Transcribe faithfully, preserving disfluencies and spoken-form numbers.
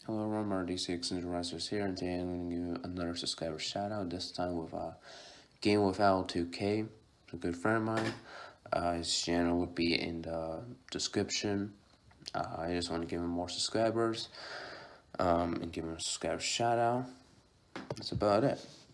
Hello everyone, D six Interesters here, and today I'm going to give you another subscriber shout out, this time with a Game with Al two K, a good friend of mine. Uh, his channel would be in the description. Uh, I just want to give him more subscribers um, and give him a subscriber shout out. That's about it.